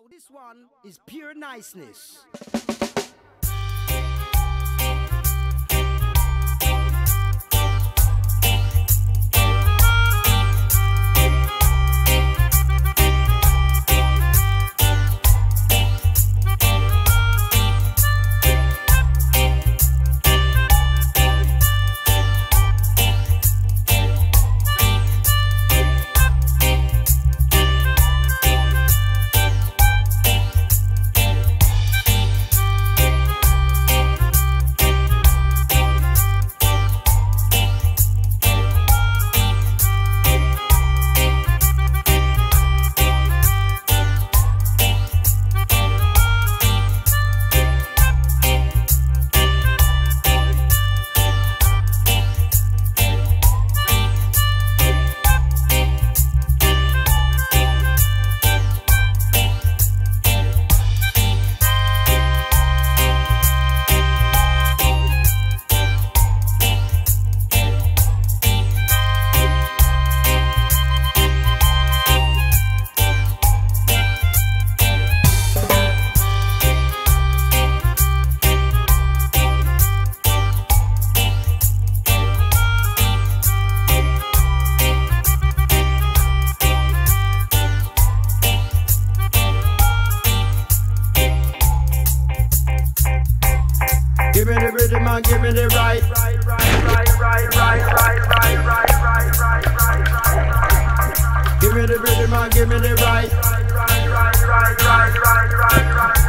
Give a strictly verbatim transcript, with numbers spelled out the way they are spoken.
Now this one is pure niceness. Give me the rhythm and give me the right, right, right, right, right, right, right, right, right, right, right, right. Give me the rhythm and give me the right, right, right, right, right, right, right, right.